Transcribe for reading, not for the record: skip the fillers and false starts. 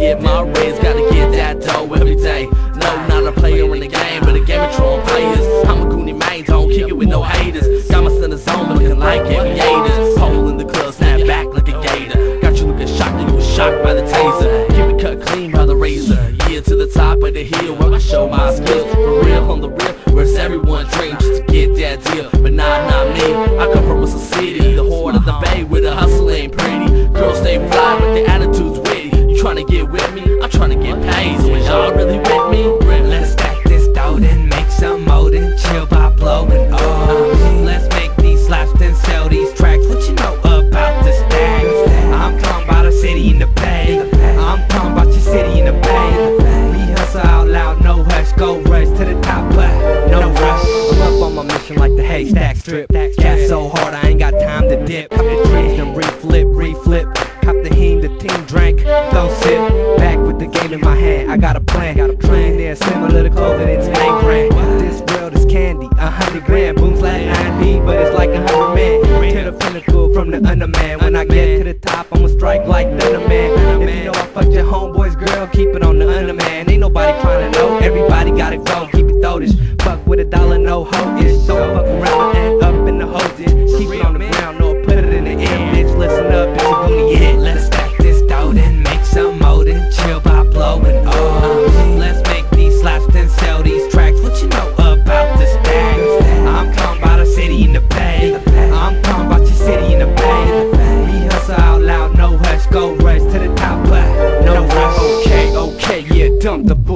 get my raise, gotta get that dough every day. No, not a player in the game, but a game of Tron players. I'm a Goonie main, don't kick it with no haters. Got my center zone, but looking like aviators. Pole in the club, snap back like a gator. Got you looking shocked, and you was shocked by the taser. Keep it cut clean by the razor. Yeah, to the top of the hill where I show my skills. For real, on the real, where's everyone dream just to get that deal. But nah, not me. I come from Whistle City, the heart of the bay, where the hustle ain't pretty. Girls stay fly, but the attitude's witty. You tryna get with me? I'm tryna get paid. So is y'all really with me? Let's stack this dough and make some more than chill by blowing oh. Let's make these slaps then sell these tracks. What you know about the stacks? I'm talking about a city in the bay. I'm talking about your city in the bay. We hustle out loud, no hush, go rush to the top, but no rush. I'm up on my mission like the haystack strip. Cat so hard I ain't got time to dip. Cop the trees, then reflip. Cop the heme, the team drank, don't sip. Back with the game in my hand, I got a plan. There similar to clothing, it's name brand. This world is candy, 100 grand. Booms like 90, but it's like 100 man. To the pinnacle from the underman. When I get to the top, I'ma strike like Thunderman. If you know I fucked your homeboy's girl, keep it on the underman. Ain't nobody tryna know, everybody gotta go. Keep it thodish, fuck with $1, no ho-ish. Don't fuck around and up in the hose. Keep it on the ground, or put it in the air, bitch. Listen up, it's a Goonie hit. Let's stack this dough and make some more than chill by blowing oh. Let's make these slaps then sell these tracks. What you know about the stacks? I'm talking about a city in the bay. I'm talking about your city in the bay. We hustle out loud, no hush, go rush to the top, but no rush. Okay, yeah, dump the